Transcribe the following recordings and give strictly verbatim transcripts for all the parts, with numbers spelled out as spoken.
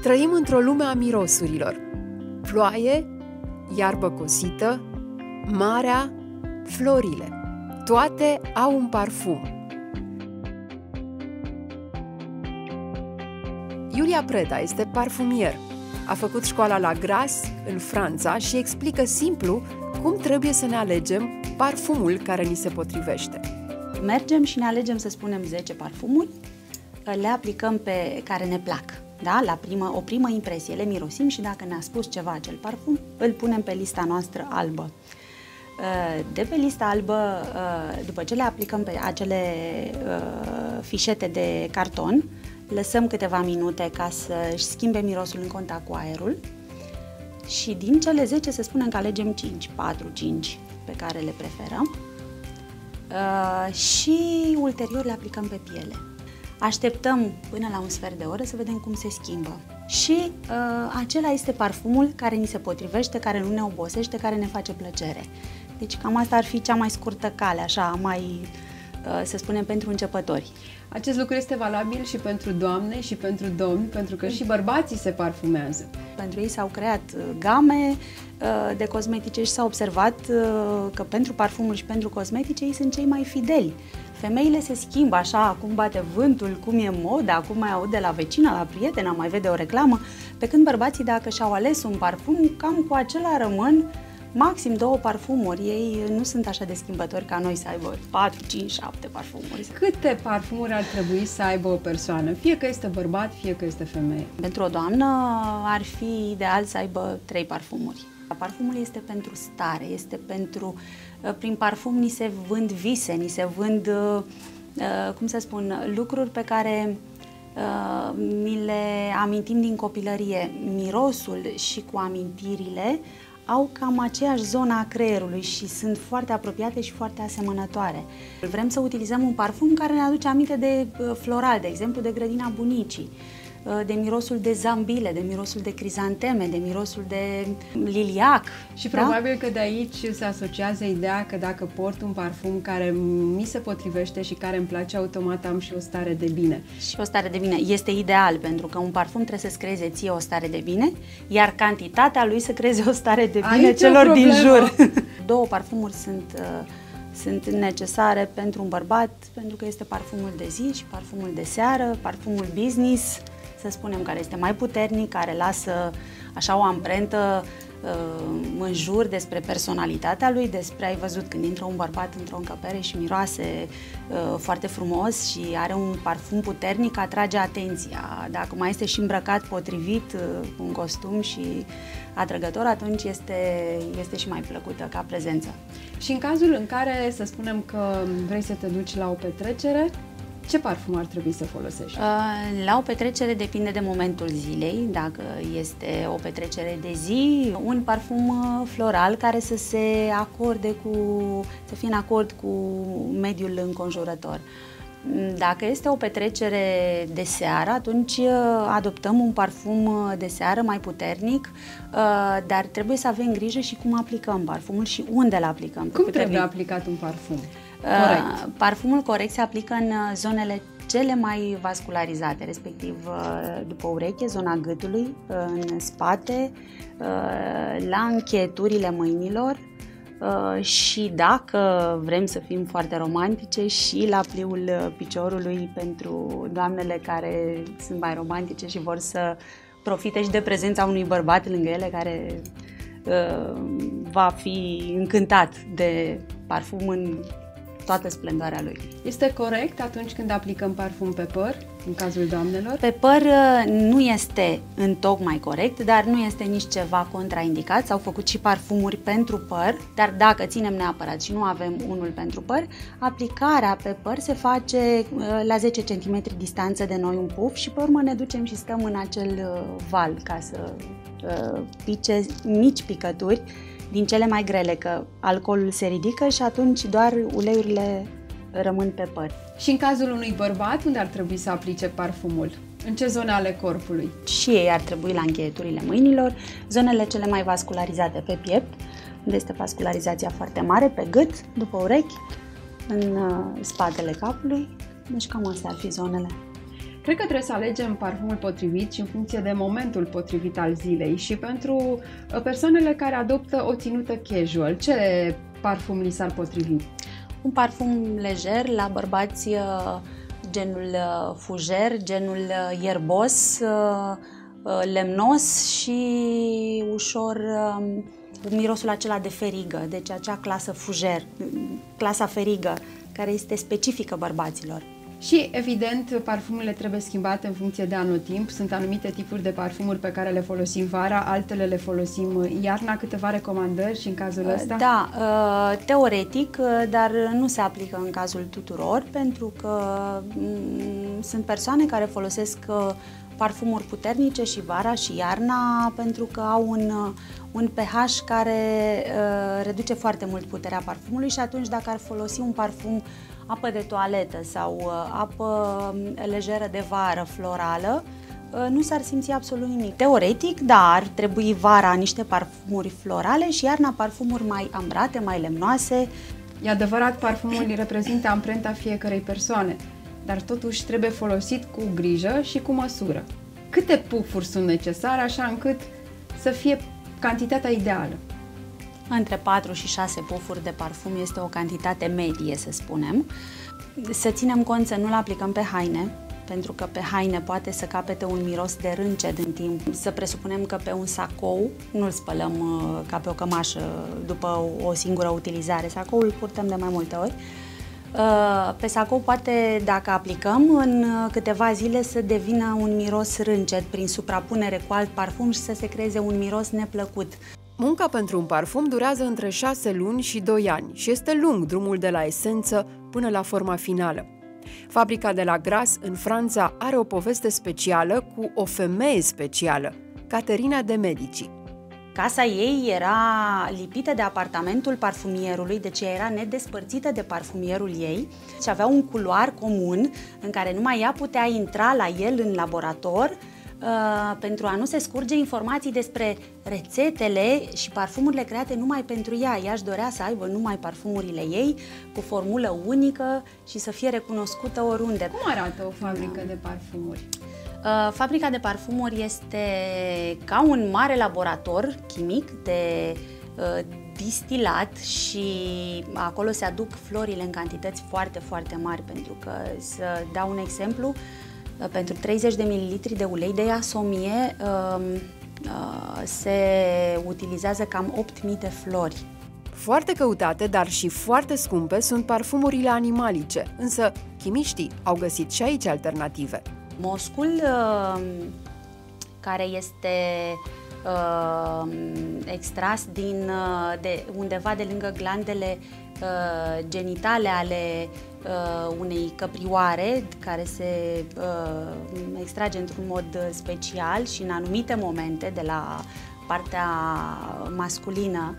Trăim într-o lume a mirosurilor. Ploaie, iarbă cosită, marea, florile. Toate au un parfum. Iulia Preda este parfumier. A făcut școala la Grasse, în Franța, și explică simplu cum trebuie să ne alegem parfumul care ni se potrivește. Mergem și ne alegem, să spunem, zece parfumuri, le aplicăm pe care ne plac. Da? La primă, o primă impresie, le mirosim și dacă ne-a spus ceva acel parfum, îl punem pe lista noastră albă. De pe lista albă, după ce le aplicăm pe acele fișete de carton, lăsăm câteva minute ca să-și schimbe mirosul în contact cu aerul și din cele zece să spunem că alegem cinci, patru, cinci pe care le preferăm și ulterior le aplicăm pe piele. Așteptăm până la un sfert de oră să vedem cum se schimbă. Și uh, acela este parfumul care ni se potrivește, care nu ne obosește, care ne face plăcere. Deci cam asta ar fi cea mai scurtă cale, așa, mai, uh, să spunem, pentru începători. Acest lucru este valabil și pentru doamne și pentru domni, pentru că și bărbații se parfumează. Pentru ei s-au creat game uh, de cosmetice și s-a observat uh, că pentru parfumuri și pentru cosmetice ei sunt cei mai fideli. Femeile se schimbă așa, cum bate vântul, cum e moda, cum mai aud de la vecina, la prietena, mai vede o reclamă, pe când bărbații, dacă și-au ales un parfum, cam cu acela rămân, maxim două parfumuri. Ei nu sunt așa de schimbători ca noi să aibă patru, cinci, șapte parfumuri. Câte parfumuri ar trebui să aibă o persoană? Fie că este bărbat, fie că este femeie. Pentru o doamnă ar fi ideal să aibă trei parfumuri. Parfumul este pentru stare, este pentru... Prin parfum ni se vând vise, ni se vând, cum să spun, lucruri pe care mi le amintim din copilărie. Mirosul și cu amintirile au cam aceeași zonă a creierului și sunt foarte apropiate și foarte asemănătoare. Vrem să utilizăm un parfum care ne aduce aminte de floral, de exemplu de grădina bunicii, de mirosul de zambile, de mirosul de crizanteme, de mirosul de liliac. Și probabil da? că de aici se asociază ideea că dacă port un parfum care mi se potrivește și care îmi place, automat am și o stare de bine. Și o stare de bine. Este ideal, pentru că un parfum trebuie să-ți creeze ție o stare de bine, iar cantitatea lui să creeze o stare de bine aici celor din jur. Două parfumuri sunt... Uh, sunt necesare pentru un bărbat, pentru că este parfumul de zi și parfumul de seară, parfumul business, să spunem, care este mai puternic, care lasă așa o amprentă uh, în jur despre personalitatea lui, despre, ai văzut, când intră un bărbat într-o încăpere și miroase uh, foarte frumos și are un parfum puternic, atrage atenția. Dacă mai este și îmbrăcat potrivit, uh, cu un costum și atrăgător, atunci este, este și mai plăcută ca prezență. Și în cazul în care, să spunem că vrei să te duci la o petrecere, ce parfum ar trebui să folosești? La o petrecere depinde de momentul zilei. Dacă este o petrecere de zi, un parfum floral care să se acorde cu, să fie în acord cu mediul înconjurător. Dacă este o petrecere de seară, atunci adoptăm un parfum de seară mai puternic, dar trebuie să avem grijă și cum aplicăm parfumul și unde îl aplicăm. Cum trebuie aplicat un parfum? Corect. Parfumul corect se aplică în zonele cele mai vascularizate, respectiv după ureche, zona gâtului, în spate, la încheieturile mâinilor și, dacă vrem să fim foarte romantice, și la pliul piciorului pentru doamnele care sunt mai romantice și vor să profite și de prezența unui bărbat lângă ele care va fi încântat de parfum în toată splendoarea lui. Este corect atunci când aplicăm parfum pe păr, în cazul doamnelor? Pe păr nu este întocmai corect, dar nu este nici ceva contraindicat. S-au făcut și parfumuri pentru păr, dar dacă ținem neapărat și nu avem unul pentru păr, aplicarea pe păr se face la zece centimetri distanță de noi, un puf, și pe urmă ne ducem și stăm în acel val ca să pice mici picături din cele mai grele, că alcoolul se ridică și atunci doar uleiurile rămân pe păr. Și în cazul unui bărbat, unde ar trebui să aplice parfumul? În ce zone ale corpului? Și ei ar trebui la încheieturile mâinilor, zonele cele mai vascularizate pe piept, unde este vascularizația foarte mare, pe gât, după urechi, în spatele capului. Deci cam astea ar fi zonele. Cred că trebuie să alegem parfumul potrivit și în funcție de momentul potrivit al zilei. Și pentru persoanele care adoptă o ținută casual, ce parfum li s-ar potrivi? Un parfum lejer, la bărbați genul fuger, genul ierbos, lemnos și ușor mirosul acela de ferigă, deci acea clasă fuger, clasa ferigă, care este specifică bărbaților. Și, evident, parfumurile trebuie schimbate în funcție de anotimp. Sunt anumite tipuri de parfumuri pe care le folosim vara, altele le folosim iarna. Câteva recomandări și în cazul ăsta? Da, teoretic, dar nu se aplică în cazul tuturor, pentru că sunt persoane care folosesc parfumuri puternice și vara și iarna pentru că au un, un pH care reduce foarte mult puterea parfumului și atunci dacă ar folosi un parfum apă de toaletă sau apă lejeră de vară, florală, nu s-ar simți absolut nimic. Teoretic, da, ar trebui vara niște parfumuri florale și iarna parfumuri mai ambrate, mai lemnoase. E adevărat, parfumul reprezintă amprenta fiecărei persoane, dar totuși trebuie folosit cu grijă și cu măsură. Câte pufuri sunt necesare așa încât să fie cantitatea ideală? Între patru și șase pufuri de parfum este o cantitate medie, să spunem. Să ținem cont să nu-l aplicăm pe haine, pentru că pe haine poate să capete un miros de rânced în timp. Să presupunem că pe un sacou nu-l spălăm ca pe o cămașă după o singură utilizare. Sacoul îl purtăm de mai multe ori. Pe sacou poate, dacă aplicăm, în câteva zile să devină un miros rânced prin suprapunere cu alt parfum și să se creeze un miros neplăcut. Munca pentru un parfum durează între șase luni și doi ani și este lung drumul de la esență până la forma finală. Fabrica de la Grasse, în Franța, are o poveste specială cu o femeie specială, Caterina de Medici. Casa ei era lipită de apartamentul parfumierului, deci ea era nedespărțită de parfumierul ei și avea un culoar comun în care numai ea putea intra la el în laborator uh, pentru a nu se scurge informații despre rețetele și parfumurile create numai pentru ea. Ea își dorea să aibă numai parfumurile ei cu formulă unică și să fie recunoscută oriunde. Cum arată o fabrică de parfumuri? Fabrica de parfumuri este ca un mare laborator chimic de uh, distilat și acolo se aduc florile în cantități foarte, foarte mari, pentru că, să dau un exemplu, uh, pentru treizeci de mililitri de ulei de iasomie uh, uh, se utilizează cam opt mii de flori. Foarte căutate, dar și foarte scumpe sunt parfumurile animalice, însă chimiștii au găsit și aici alternative. Moscul, care este extras din, de undeva de lângă glandele genitale ale unei căprioare, care se extrage într-un mod special și în anumite momente de la partea masculină,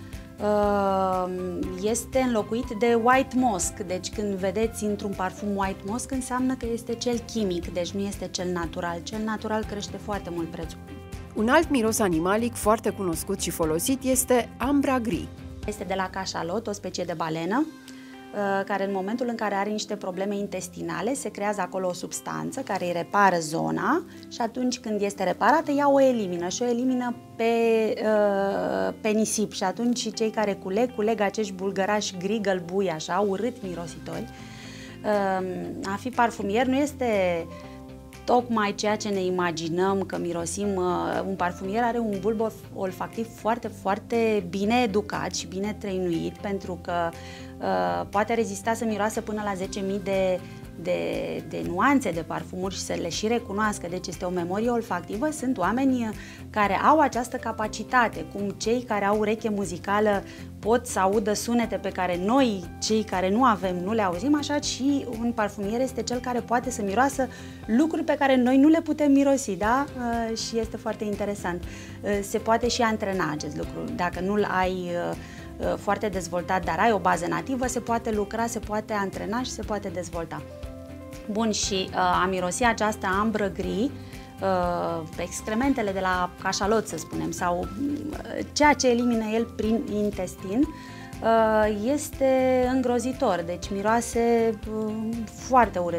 este înlocuit de white musk. Deci când vedeți într-un parfum white musk, înseamnă că este cel chimic, deci nu este cel natural. Cel natural crește foarte mult prețul. Un alt miros animalic foarte cunoscut și folosit este ambra gris. Este de la cașalot, o specie de balenă, care în momentul în care are niște probleme intestinale, se creează acolo o substanță care îi repară zona și atunci când este reparată, ea o elimină și o elimină pe, pe nisip și atunci cei care culeg, culeg acești bulgărași gri, gălbui, așa, urât mirositori. A fi parfumier nu este tocmai ceea ce ne imaginăm că mirosim. Un parfumier are un bulb olfactiv foarte, foarte bine educat și bine trăinuit, pentru că uh, poate rezista să miroasă până la zece mii de, de, de nuanțe de parfumuri și să le și recunoască. Deci este o memorie olfactivă. Sunt oameni care au această capacitate, cum cei care au ureche muzicală pot să audă sunete pe care noi, cei care nu avem, nu le auzim, așa și un parfumier este cel care poate să miroasă lucruri pe care noi nu le putem mirosi, da? Uh, și este foarte interesant. Uh, se poate și antrena acest lucru. Dacă nu-l ai uh, foarte dezvoltat, dar ai o bază nativă, se poate lucra, se poate antrena și se poate dezvolta. Bun, și uh, a mirosi această ambră gri, Uh, excrementele de la cașalot, să spunem, sau uh, ceea ce elimină el prin intestin, uh, este îngrozitor, deci miroase uh, foarte urât.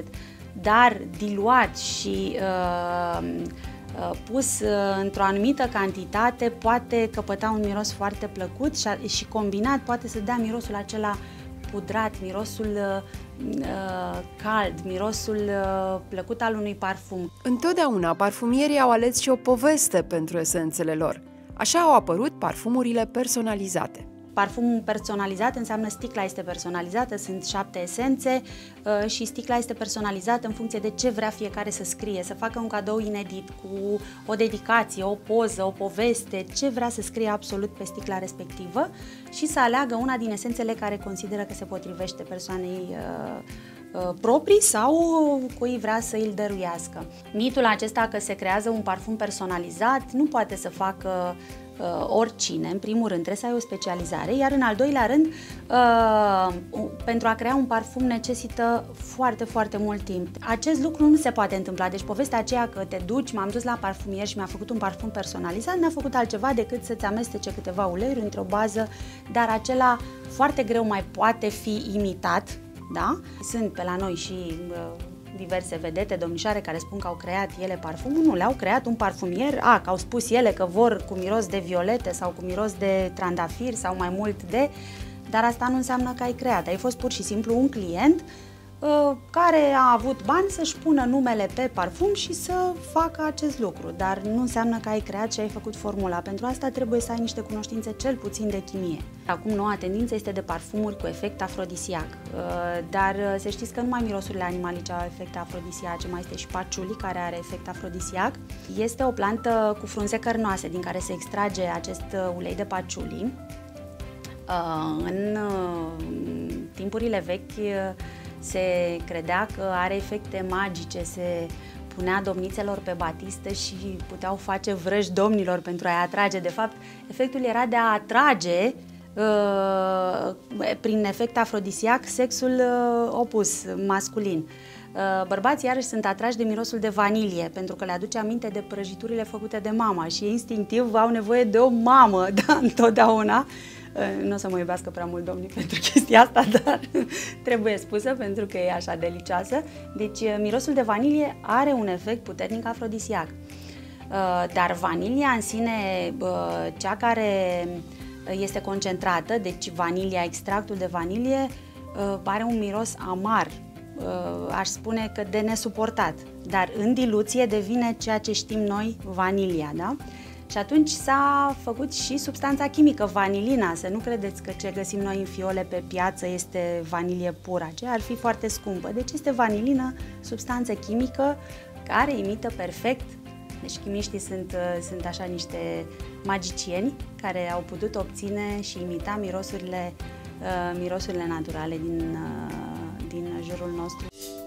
dar diluat și uh, uh, pus uh, într-o anumită cantitate poate căpăta un miros foarte plăcut și, și combinat poate să dea mirosul acela pudrat, mirosul uh, cald, mirosul uh, plăcut al unui parfum. Întotdeauna parfumierii au ales și o poveste pentru esențele lor. Așa au apărut parfumurile personalizate. Parfumul personalizat înseamnă sticla este personalizată, sunt șapte esențe uh, și sticla este personalizată în funcție de ce vrea fiecare să scrie, să facă un cadou inedit cu o dedicație, o poză, o poveste, ce vrea să scrie absolut pe sticla respectivă și să aleagă una din esențele care consideră că se potrivește persoanei uh, uh, proprii sau cui vrea să îl dăruiască. Mitul acesta că se creează un parfum personalizat nu poate să facă oricine. În primul rând trebuie să ai o specializare, iar în al doilea rând uh, pentru a crea un parfum necesită foarte, foarte mult timp. Acest lucru nu se poate întâmpla, deci povestea aceea că te duci, m-am dus la parfumier și mi-a făcut un parfum personalizat, n-a făcut altceva decât să-ți amestece câteva uleiuri într-o bază, dar acela foarte greu mai poate fi imitat, da? Sunt pe la noi și uh, diverse vedete, domnișoare care spun că au creat ele parfumul, nu, le-au creat un parfumier, a, că au spus ele că vor cu miros de violete sau cu miros de trandafir sau mai mult de, dar asta nu înseamnă că ai creat, ai fost pur și simplu un client uh, care a avut bani să-și pună numele pe parfum și să facă acest lucru, dar nu înseamnă că ai creat și ai făcut formula. Pentru asta trebuie să ai niște cunoștințe cel puțin de chimie. Acum noua tendință este de parfumuri cu efect afrodisiac, dar să știți că nu numai mirosurile animalice au efect afrodisiac, ci mai este și patchouli care are efect afrodisiac. Este o plantă cu frunze cărnoase din care se extrage acest ulei de patchouli. În timpurile vechi se credea că are efecte magice, se punea domnițelor pe batistă și puteau face vrăji domnilor pentru a-i atrage. De fapt, efectul era de a atrage Uh, prin efect afrodisiac sexul uh, opus, masculin. Uh, bărbații iarăși sunt atrași de mirosul de vanilie pentru că le aduce aminte de prăjiturile făcute de mama și instinctiv au nevoie de o mamă, da, întotdeauna. Uh, nu o să mă iubească prea mult domnii pentru chestia asta, dar trebuie spusă pentru că e așa delicioasă. Deci mirosul de vanilie are un efect puternic afrodisiac. Uh, dar vanilia în sine, uh, cea care este concentrată, deci vanilia, extractul de vanilie, are un miros amar, aș spune că de nesuportat, dar în diluție devine ceea ce știm noi, vanilia, da? Și atunci s-a făcut și substanța chimică, vanilina, să nu credeți că ce găsim noi în fiole pe piață este vanilie pură, aceea ar fi foarte scumpă, deci este vanilină, substanță chimică care imită perfect. Deci chimiștii sunt, sunt așa niște magicieni care au putut obține și imita mirosurile, uh, mirosurile naturale din, uh, din jurul nostru.